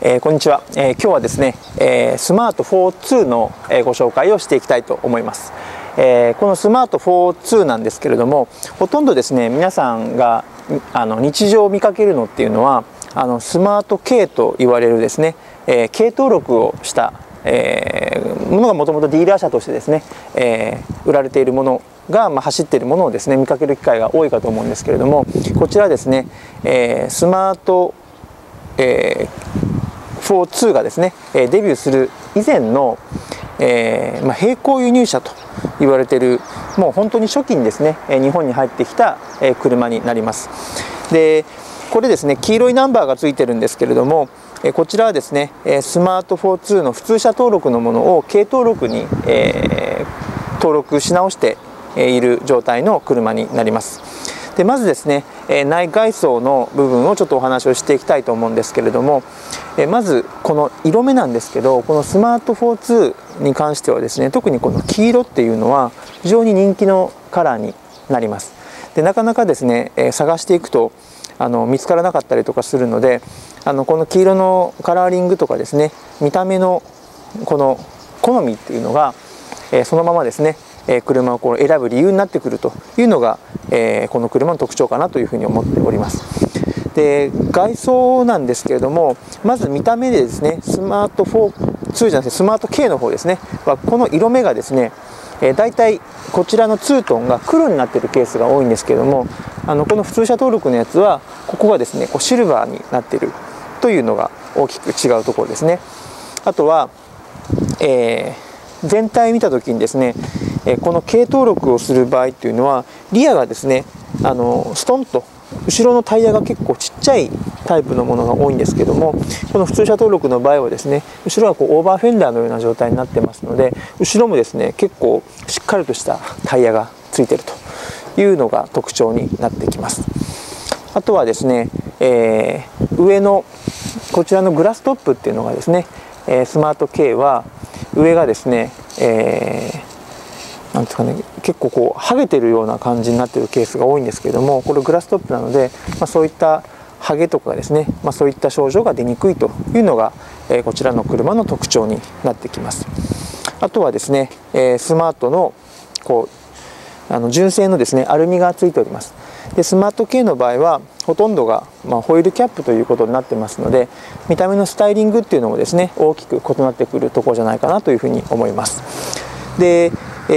こんにちは。今日はですね、スマート4-2のご紹介をしていきたいと思います。このスマート4-2なんですけれども、ほとんどですね、皆さんが日常見かけるのっていうのはスマートKと言われるですね、K登録をしたものがもともとディーラー車としてですね、売られているものが走っているものをですね見かける機会が多いかと思うんですけれども、こちらですね、スマート4-2がですねデビューする以前の、並行輸入車と言われている、もう本当に初期にですね日本に入ってきた車になります。でこれですね、黄色いナンバーがついてるんですけれども、こちらはですねスマート4-2の普通車登録のものを軽登録に、登録し直している状態の車になります。でまずですね内外装の部分をちょっとお話をしていきたいと思うんですけれども、まずこの色目なんですけど、このスマート4-2に関してはですね、特にこの黄色っていうのは非常に人気のカラーになります。でなかなかですね探していくと見つからなかったりとかするので、この黄色のカラーリングとかですね、見た目のこの好みっていうのが、そのままですね車を選ぶ理由になってくるというのが、この車の特徴かなというふうに思っております。で外装なんですけれども、まず見た目でですねスマート4-2じゃなくてスマートKの方ですねは、この色目がですねだいたいこちらのツートンが黒になっているケースが多いんですけれども、この普通車登録のやつはここがですねシルバーになっているというのが大きく違うところですね。あとは、全体見た時にですねこの軽登録をする場合っていうのは、リアがですねストンと後ろのタイヤが結構ちっちゃいタイプのものが多いんですけども、この普通車登録の場合はですね後ろはオーバーフェンダーのような状態になってますので、後ろもですね結構しっかりとしたタイヤがついているというのが特徴になってきます。あとはですね、上のこちらのグラストップっていうのがですねスマートKは上がですね、なんですかね、結構剥げてるような感じになっているケースが多いんですけれども、これグラストップなので、そういった剥げとかですね、そういった症状が出にくいというのが、こちらの車の特徴になってきます。あとはですね、スマートの純正のですねアルミがついております。でスマートKの場合はほとんどが、ホイールキャップということになってますので、見た目のスタイリングっていうのもですね大きく異なってくるところじゃないかなというふうに思います。で、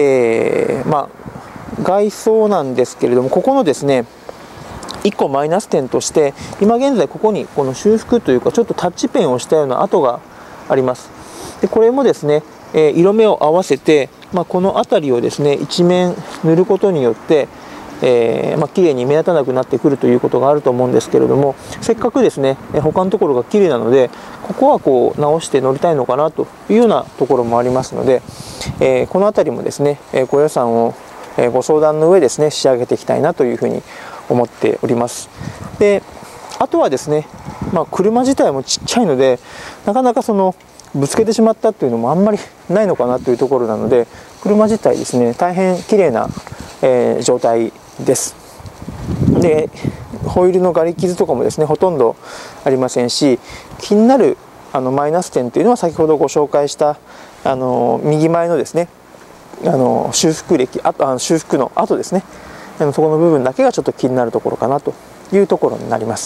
外装なんですけれども、ここのですね1個マイナス点として、今現在ここにこの修復というかちょっとタッチペンをしたような跡があります。でこれもですね色目を合わせて、この辺りをですね一面塗ることによって綺麗に目立たなくなってくるということがあると思うんですけれども、せっかくですね他のところが綺麗なので、ここは直して乗りたいのかなというようなところもありますので、この辺りもですねご予算をご相談の上ですね仕上げていきたいなというふうに思っております。であとはですね、車自体もちっちゃいので、なかなかぶつけてしまったというのもあんまりないのかなというところなので、車自体ですね大変綺麗な、状態です。でホイールのガリ傷とかもですねほとんどありませんし、気になるマイナス点というのは先ほどご紹介した右前のですね修復の後ですね、そこの部分だけがちょっと気になるところかなというところになります。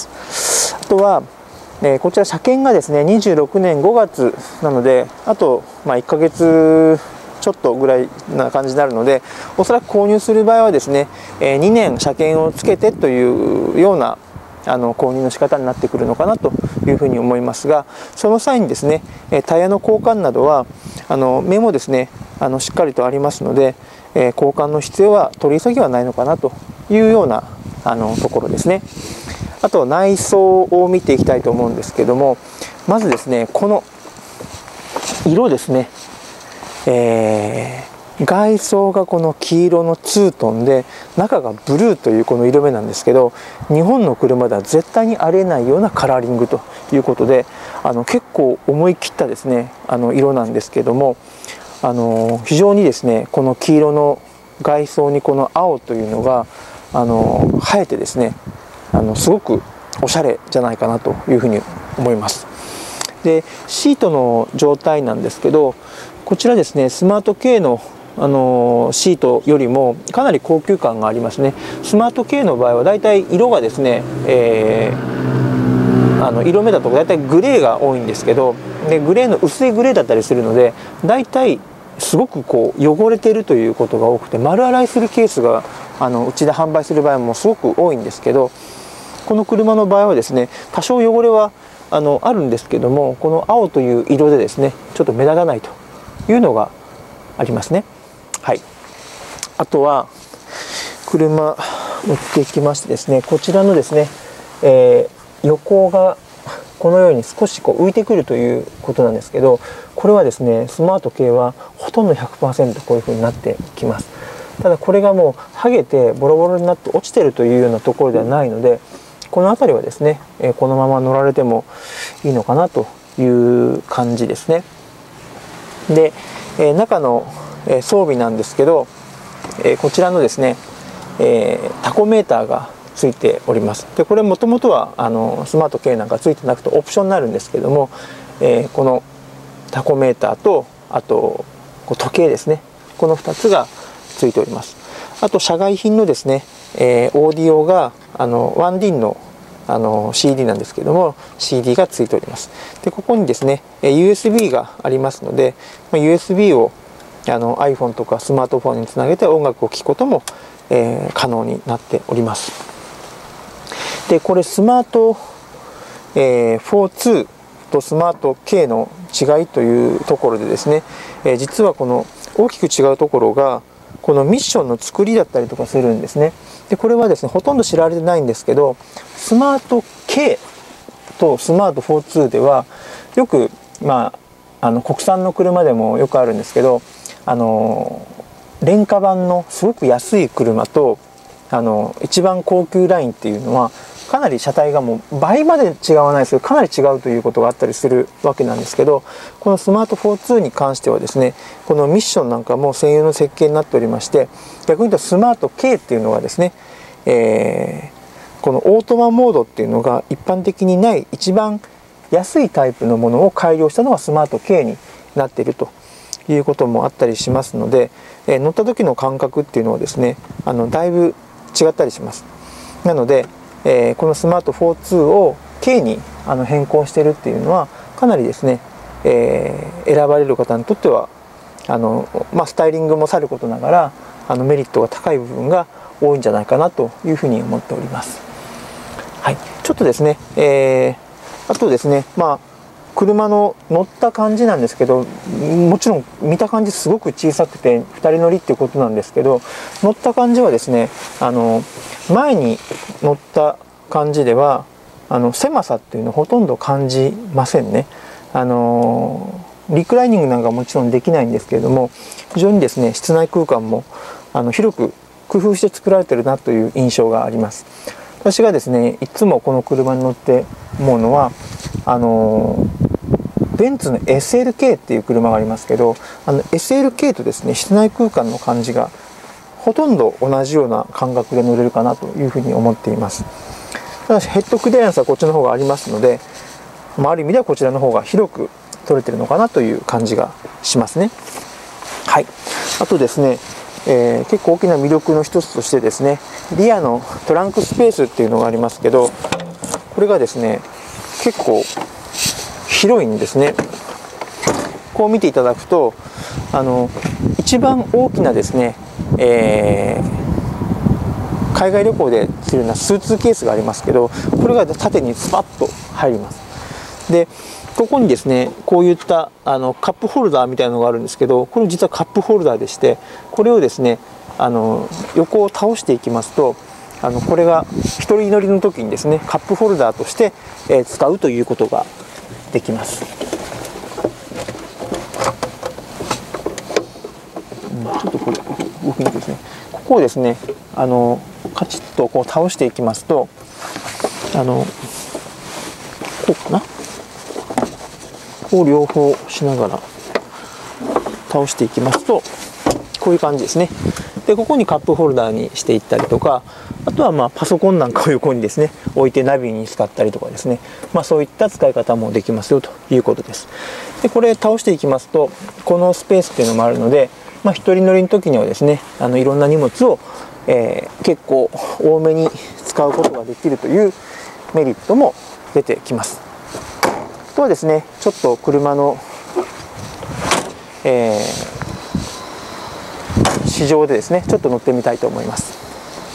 あとはこちら車検がですね26年5月なので、あと1ヶ月ちょっとぐらいな感じになるので、おそらく購入する場合はですね2年車検をつけてというような購入の仕方になってくるのかなというふうに思いますが、その際にですねタイヤの交換などは目もですねしっかりとありますので、交換の必要は取り急ぎはないのかなというようなところですね。あと内装を見ていきたいと思うんですけども、まずですねこの色ですね、外装がこの黄色のツートンで、中がブルーというこの色目なんですけど、日本の車では絶対にありえないようなカラーリングということで、結構思い切ったですね色なんですけども、非常にですねこの黄色の外装にこの青というのが映えてですねすごくおしゃれじゃないかなというふうに思います。 でシートの状態なんですけど、こちらですねスマート系のシートよりもかなり高級感がありますね。スマート系の場合はだいたい色がですね、色目だとだいたいグレーが多いんですけど、でグレーの薄いグレーだったりするので、だいたいすごくこう汚れているということが多くて、丸洗いするケースがうちで販売する場合もすごく多いんですけど、この車の場合はですね多少汚れはあるんですけども、この青という色でですねちょっと目立たないというのがありますね。はい、あとは車乗っていきましてですね、こちらのですね、横がこのように少しこう浮いてくるということなんですけど、これはですねスマート系はほとんど 100% こういう風になってきます。ただこれがもう剥げてボロボロになって落ちてるというようなところではないので、この辺りはですねこのまま乗られてもいいのかなという感じですね。で中の装備なんですけど、こちらのですねタコメーターがついております。でこれもともとはスマート系なんかついてなくてオプションになるんですけども、このタコメーターとあと時計ですね、この2つがついております。あと社外品のですね、オーディオがワンディンのCD なんですけども CD がついております。でここにですね USB がありますので、USB をiPhone とかスマートフォンにつなげて音楽を聴くことも、可能になっております。でこれスマート、42とスマート K の違いというところでですね、実はこの大きく違うところがこのミッションの作りだったりとかするんですね。でこれはですねほとんど知られてないんですけど、スマート K とスマート42ではよく国産の車でもよくあるんですけど、廉価版のすごく安い車と一番高級ラインっていうのはかなり車体がもう倍まで違わないですけどかなり違うということがあったりするわけなんですけど、このスマート42に関してはですねこのミッションなんかも専用の設計になっておりまして、逆に言うとスマート K っていうのはですね、このオートマモードっていうのが一般的にない一番安いタイプのものを改良したのがスマート K になっているということもあったりしますので、乗った時の感覚っていうのはですねだいぶ違ったりします。なのでこのスマート42を K に変更しているっていうのはかなりですね、選ばれる方にとってはスタイリングもさることながらメリットが高い部分が多いんじゃないかなというふうに思っております。はい、ちょっとですね、あとですね車の乗った感じなんですけど、もちろん見た感じすごく小さくて2人乗りっていうことなんですけど、乗った感じはですね前に乗った感じでは狭さっていうのをほとんど感じませんね。リクライニングなんかもちろんできないんですけれども、非常にですね室内空間も広く工夫して作られてるなという印象があります。私がですねいつもこの車に乗って思うのはベンツの SLK っていう車がありますけど、SLK とですね室内空間の感じがほとんど同じような感覚で乗れるかなというふうに思っています。ただしヘッドクリアランスはこっちの方がありますので、ある意味ではこちらの方が広く取れてるのかなという感じがしますね。はい、あとですね、結構大きな魅力の一つとしてですねリアのトランクスペースっていうのがありますけど、これがですね結構広いんですね。こう見ていただくと一番大きなですね、海外旅行でするようなスーツケースがありますけど、これが縦にスパッと入ります。でここにですねこういったカップホルダーみたいなのがあるんですけど、これ実はカップホルダーでして、これをですね横を倒していきますとこれが一人乗りの時にですねカップホルダーとして、使うということができます。ちょっとこれ動きにくいですね。ここをですねカチッとこう倒していきますとこうかな、こう両方しながら倒していきますとこういう感じですね。 でここにカップホルダーにしていったりとか、あとはまあパソコンなんかを横にですね置いてナビに使ったりとかですね、そういった使い方もできますよということです。でこれ倒していきますと、このスペースっていうのもあるので、一人乗りの時にはですねいろんな荷物を、結構多めに使うことができるというメリットも出てきます。あとはですね、ちょっと車の、市場でですねちょっと乗ってみたいと思います。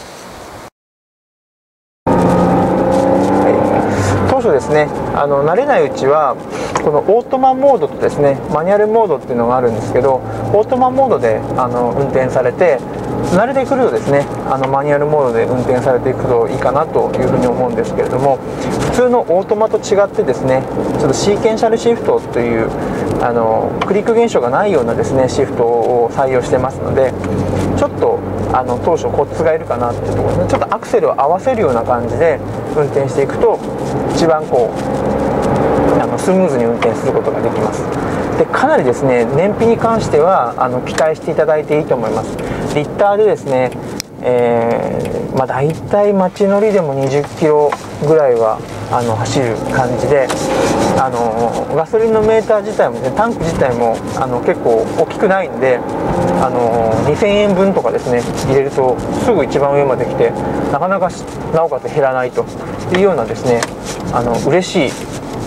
当初ですね、慣れないうちはこのオートマモードとですねマニュアルモードっていうのがあるんですけど、オートマモードで運転されて、慣れてくるとですねマニュアルモードで運転されていくといいかなというふうに思うんですけれども、普通のオートマと違ってですね、ちょっとシーケンシャルシフトというクリック現象がないようなですねシフトを採用してますので、ちょっと当初コツがいるかなっていうところですね。ちょっとアクセルを合わせるような感じで運転していくと一番こうスムーズに運転することができます。でかなりですね燃費に関しては期待していただいていいと思います。リッターでですね、だいたい街乗りでも20キロぐらいは走る感じで、ガソリンのメーター自体も、ね、タンク自体も結構大きくないんで、2000円分とかですね入れるとすぐ一番上まで来て、なかなかなおかつ減らないというようなですね嬉しい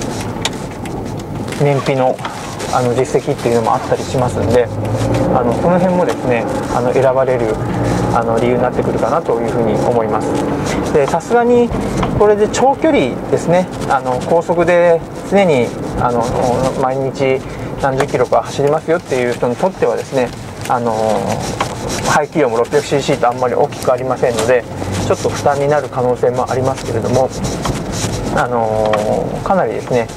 燃費の実績っていうのもあったりしますんで、その辺もですね選ばれる理由になってくるかなというふうに思います。でさすがにこれで長距離ですね、高速で常に毎日何十キロか走りますよっていう人にとってはですね排気量も 600cc とあんまり大きくありませんので、ちょっと負担になる可能性もありますけれども、かなりですね、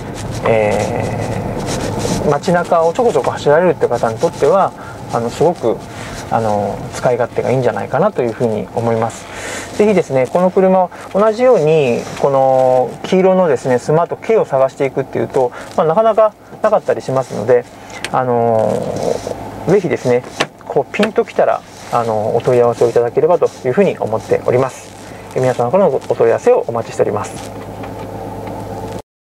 街中をちょこちょこ走られるって方にとってはすごく使い勝手がいいんじゃないかなというふうに思います。ぜひですねこの車同じようにこの黄色のですねスマート K を探していくっていうと、なかなかなかったりしますので、ぜひですねこうピンときたらお問い合わせをいただければというふうに思っております。皆様からのお問い合わせをお待ちしております。